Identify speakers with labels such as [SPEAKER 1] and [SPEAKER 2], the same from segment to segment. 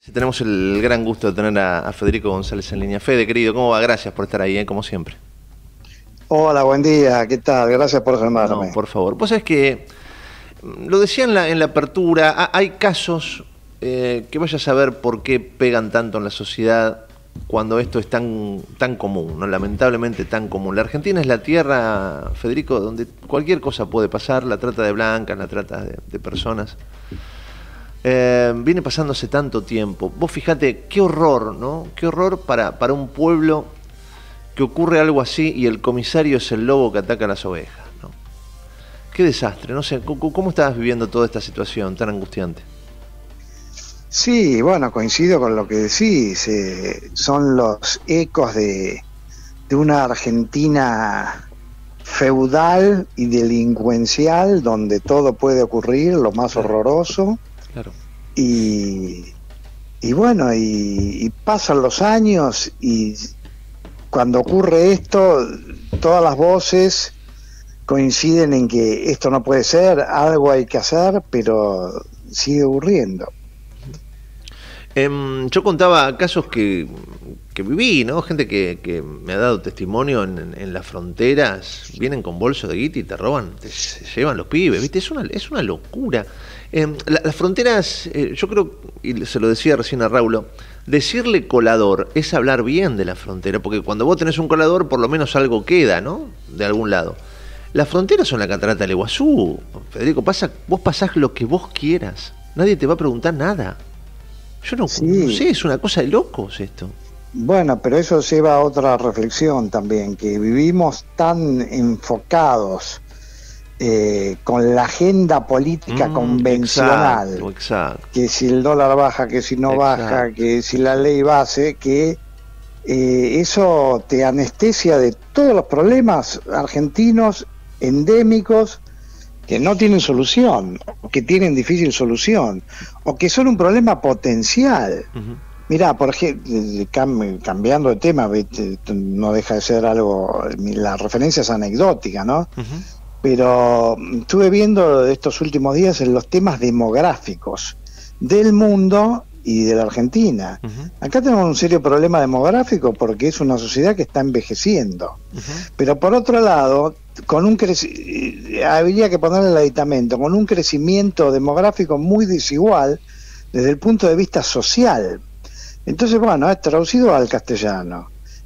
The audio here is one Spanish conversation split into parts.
[SPEAKER 1] Sí, tenemos el gran gusto de tener a Federico González en línea. Fede, querido, ¿cómo va? Gracias por estar ahí, como siempre.
[SPEAKER 2] Hola, buen día, ¿qué tal? Gracias por
[SPEAKER 1] No,
[SPEAKER 2] llamarme.
[SPEAKER 1] por favor. Vos sabés que, lo decía en la apertura, hay casos que vaya a saber por qué pegan tanto en la sociedad cuando esto es tan común, ¿no? Lamentablemente tan común. La Argentina es la tierra, Federico, donde cualquier cosa puede pasar, la trata de blancas, la trata de personas. Viene pasando hace tanto tiempo. Vos fijate, qué horror, ¿no? Qué horror para un pueblo que ocurre algo así y el comisario es el lobo que ataca a las ovejas, ¿no? Qué desastre, no sé, ¿cómo estabas viviendo toda esta situación tan angustiante?
[SPEAKER 2] Sí, bueno, coincido con lo que decís, son los ecos de una Argentina feudal y delincuencial donde todo puede ocurrir, lo más
[SPEAKER 1] Claro,
[SPEAKER 2] horroroso,
[SPEAKER 1] claro.
[SPEAKER 2] y, y bueno, y pasan los años y cuando ocurre esto, todas las voces coinciden en que esto no puede ser, algo hay que hacer, pero sigue ocurriendo.
[SPEAKER 1] Yo contaba casos que viví, ¿no? Gente que me ha dado testimonio en las fronteras, vienen con bolsos de guita y te roban, se llevan los pibes, ¿viste? Es una locura. Las fronteras, yo creo, y se lo decía recién a Raulo, decirle colador es hablar bien de la frontera, porque cuando vos tenés un colador, por lo menos algo queda, ¿no? De algún lado. Las fronteras son la catarata del Iguazú, Federico, vos pasás lo que vos quieras, nadie te va a preguntar nada. Yo no
[SPEAKER 2] Sí,
[SPEAKER 1] sé, es una cosa de locos esto.
[SPEAKER 2] bueno, pero eso lleva a otra reflexión también, que vivimos tan enfocados con la agenda política
[SPEAKER 1] Exacto,
[SPEAKER 2] convencional,
[SPEAKER 1] exacto,
[SPEAKER 2] que si el dólar baja, que si no baja,
[SPEAKER 1] exacto.
[SPEAKER 2] que si la ley base, que eso te anestesia de todos los problemas argentinos endémicos que no tienen solución, o que tienen difícil solución, o que son un problema potencial.
[SPEAKER 1] Ujú.
[SPEAKER 2] Mirá, por ejemplo, cambiando de tema, ¿viste? No deja de ser algo, la referencia es anecdótica, ¿no?
[SPEAKER 1] Ujú.
[SPEAKER 2] Pero estuve viendo estos últimos días en los temas demográficos del mundo y de la Argentina.
[SPEAKER 1] Ujú.
[SPEAKER 2] Acá tenemos un serio problema demográfico porque es una sociedad que está envejeciendo.
[SPEAKER 1] Ujú.
[SPEAKER 2] Pero por otro lado, habría que ponerle el aditamento, con un crecimiento demográfico muy desigual desde el punto de vista social. Entonces, bueno, es traducido al castellano.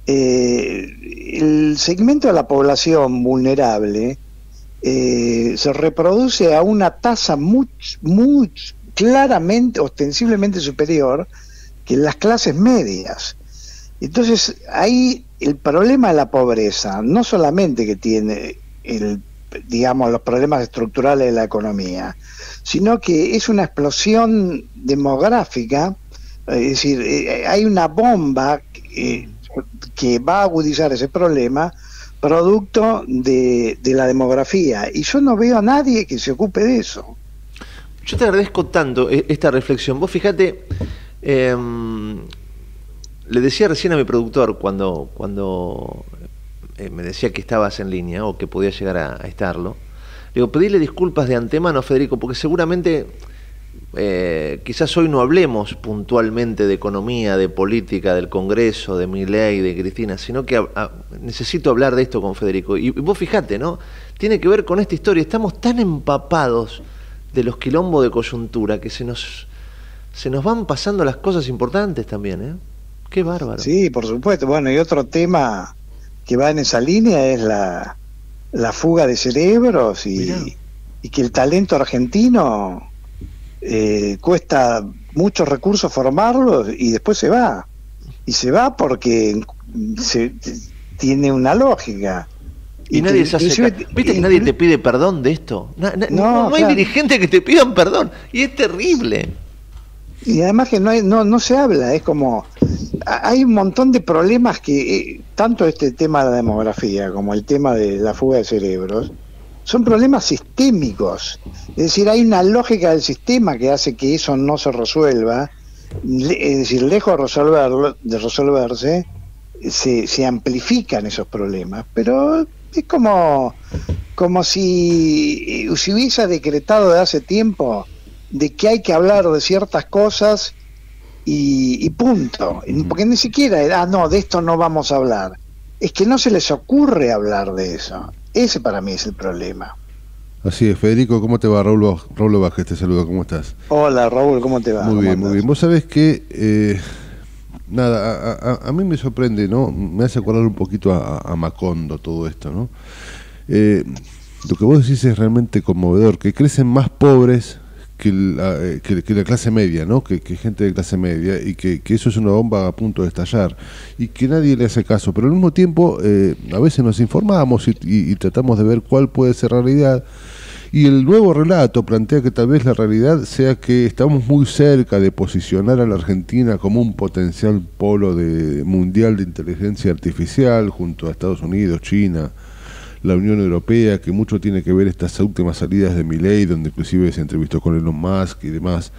[SPEAKER 2] El segmento de la población vulnerable se reproduce a una tasa muy claramente, ostensiblemente superior que en las clases medias. Entonces, ahí el problema de la pobreza, no solamente que tiene digamos, los problemas estructurales de la economía, sino que es una explosión demográfica, es decir, hay una bomba que va a agudizar ese problema producto de la demografía, y yo no veo a nadie que se ocupe de eso.
[SPEAKER 1] Yo te agradezco tanto esta reflexión. Vos fijate, em, le decía recién a mi productor cuando me decía que estabas en línea o que podía llegar a estarlo. Le digo, pedirle disculpas de antemano, Federico, porque seguramente quizás hoy no hablemos puntualmente de economía, de política, del Congreso, de Milei, de Cristina, sino que necesito hablar de esto con Federico. Y vos fijate, ¿no? Tiene que ver con esta historia. Estamos tan empapados de los quilombos de coyuntura que se nos van pasando las cosas importantes también, ¿eh? Qué bárbaro.
[SPEAKER 2] Sí, por supuesto. Bueno, y otro tema que va en esa línea es la fuga de cerebros
[SPEAKER 1] Mirá.
[SPEAKER 2] y que el talento argentino cuesta muchos recursos formarlo y después se va. Y se va porque se, tiene una lógica.
[SPEAKER 1] Y nadie se hace
[SPEAKER 2] Inclusive,
[SPEAKER 1] ¿Viste que nadie te pide perdón de esto? No
[SPEAKER 2] no,
[SPEAKER 1] hay
[SPEAKER 2] claro.
[SPEAKER 1] dirigentes que te pidan perdón. Y es terrible.
[SPEAKER 2] Y además que no se habla, es como hay un montón de problemas que tanto este tema de la demografía como el tema de la fuga de cerebros son problemas sistémicos. Es decir, hay una lógica del sistema que hace que eso no se resuelva. Es decir, lejos de resolverse, se amplifican esos problemas. Pero es como si se hubiese decretado de hace tiempo de que hay que hablar de ciertas cosas y punto. Porque ni siquiera, no, de esto no vamos a hablar. Es que no se les ocurre hablar de eso. Ese para mí es el problema.
[SPEAKER 3] Así es, Federico, ¿cómo te va? Raúl Vázquez te saluda, ¿cómo estás?
[SPEAKER 2] Hola, Raúl, ¿cómo te va?
[SPEAKER 3] Muy bien, muy bien. Vos sabés que, a mí me sorprende, ¿no? Me hace acordar un poquito a Macondo todo esto, ¿no? Lo que vos decís es realmente conmovedor, que crecen más pobres que la clase media, ¿no? Que gente de clase media, y que eso es una bomba a punto de estallar, y que nadie le hace caso, pero al mismo tiempo a veces nos informamos y tratamos de ver cuál puede ser la realidad, y el nuevo relato plantea que tal vez la realidad sea que estamos muy cerca de posicionar a la Argentina como un potencial polo mundial de inteligencia artificial junto a Estados Unidos, China, la Unión Europea, que mucho tiene que ver estas últimas salidas de Milei, donde inclusive se entrevistó con Elon Musk y demás,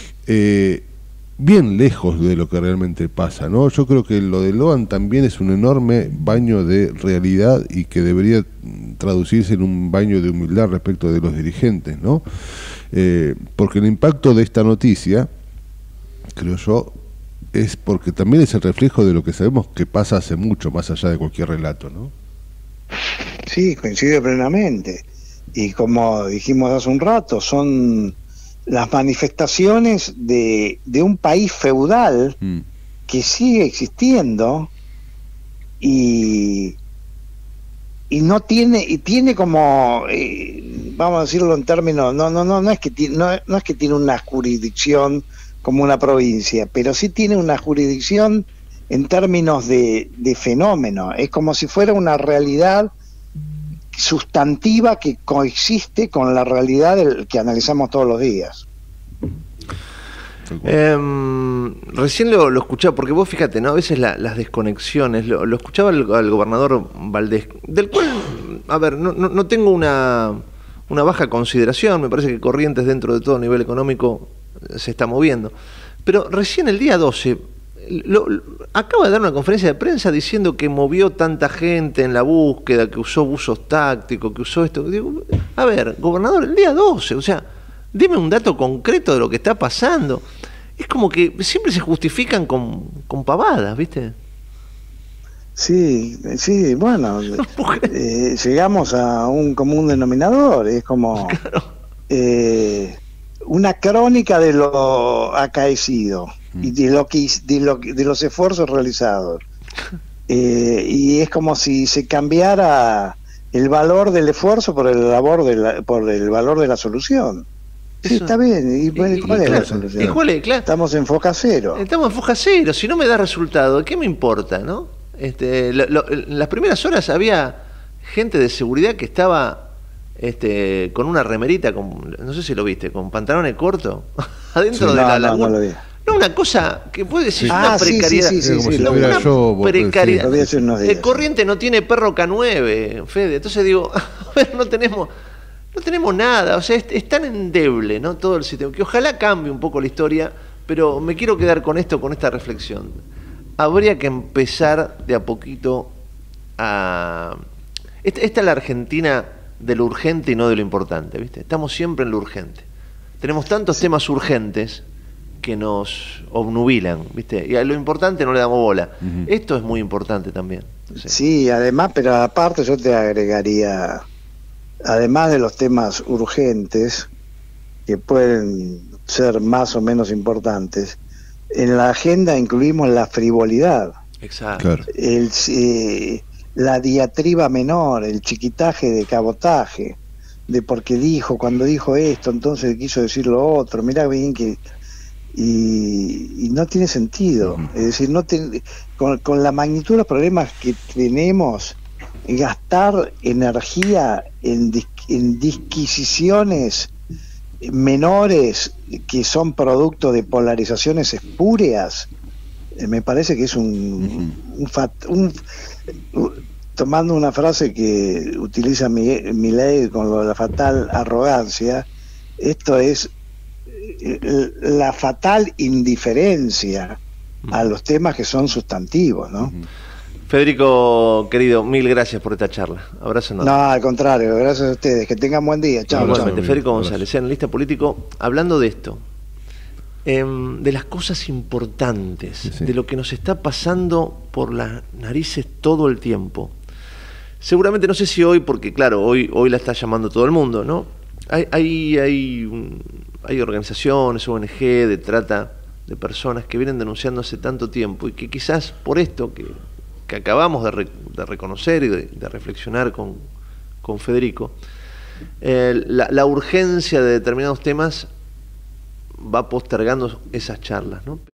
[SPEAKER 3] bien lejos de lo que realmente pasa, ¿no? Yo creo que lo de Loan también es un enorme baño de realidad y que debería traducirse en un baño de humildad respecto de los dirigentes, ¿no? Porque el impacto de esta noticia, creo yo, es porque también es el reflejo de lo que sabemos que pasa hace mucho, más allá de cualquier relato, ¿no?
[SPEAKER 2] Sí, coincide plenamente. Y como dijimos hace un rato, son las manifestaciones de un país feudal que sigue existiendo y no tiene, y tiene como, vamos a decirlo en términos, no es que tiene una jurisdicción como una provincia, pero sí tiene una jurisdicción en términos de fenómeno. Es como si fuera una realidad sustantiva que coexiste con la realidad que analizamos todos los días.
[SPEAKER 1] Recién lo escuchaba, porque vos fíjate, ¿no? A veces las desconexiones, lo escuchaba al gobernador Valdés, del cual, a ver, no tengo una baja consideración, me parece que Corrientes dentro de todo nivel económico se está moviendo, pero recién el día 12 acaba de dar una conferencia de prensa diciendo que movió tanta gente en la búsqueda, que usó buzos tácticos, que usó esto. Digo, a ver, gobernador, el día 12, o sea, deme un dato concreto de lo que está pasando. Es como que siempre se justifican con pavadas, ¿viste?
[SPEAKER 2] Sí, bueno, llegamos a un común denominador, es como una crónica de lo acaecido y de los esfuerzos realizados, y es como si se cambiara el valor del esfuerzo por el valor de la solución. Sí, está bien. ¿Y cuál es la solución?
[SPEAKER 1] Claro.
[SPEAKER 2] Estamos en foca cero.
[SPEAKER 1] Estamos en foca cero. Si no me da resultado, ¿qué me importa, no? En las primeras horas había gente de seguridad que estaba con una remerita, no sé si lo viste, con pantalones cortos, adentro de la laguna.
[SPEAKER 2] No lo vi.
[SPEAKER 1] No, una cosa que puede decir una precariedad.
[SPEAKER 2] Una
[SPEAKER 1] precariedad. El Corriente no tiene perro K9, Fede. Entonces digo, a ver, no tenemos nada, o sea, es tan endeble, ¿no? Todo el sistema, que ojalá cambie un poco la historia, pero me quiero quedar con esta reflexión. Habría que empezar de a poquito a... Esta es la Argentina de lo urgente y no de lo importante, ¿viste? Estamos siempre en lo urgente. Tenemos tantos temas urgentes que nos obnubilan, ¿viste? Y a lo importante no le damos bola. Esto es muy importante también.
[SPEAKER 2] Sí, además, pero aparte yo te agregaría, además de los temas urgentes, que pueden ser más o menos importantes, en la agenda incluimos la frivolidad.
[SPEAKER 1] Exacto. Claro.
[SPEAKER 2] La diatriba menor, el chiquitaje de cabotaje, de porque cuando dijo esto, entonces quiso decir lo otro, mirá bien que... Y no tiene sentido. Es decir, con la magnitud de los problemas que tenemos, gastar energía en disquisiciones menores que son producto de polarizaciones espúreas, me parece que es tomando una frase que utiliza Milei con lo de la fatal arrogancia, esto es la fatal indiferencia a los temas que son sustantivos, ¿no?
[SPEAKER 1] Federico, querido, mil gracias por esta charla. Abrazo enorme.
[SPEAKER 2] No, al contrario, gracias a ustedes. Que tengan buen día. Chao.
[SPEAKER 1] Igualmente, Federico González, analista político, hablando de esto. de las cosas importantes,
[SPEAKER 3] Sí.
[SPEAKER 1] de lo que nos está pasando por las narices todo el tiempo. Seguramente, no sé si hoy, porque claro, hoy la está llamando todo el mundo, ¿no? Hay organizaciones, ONG de trata de personas que vienen denunciando hace tanto tiempo y que quizás por esto que acabamos de reconocer y de reflexionar con Federico, la urgencia de determinados temas va postergando esas charlas, ¿no?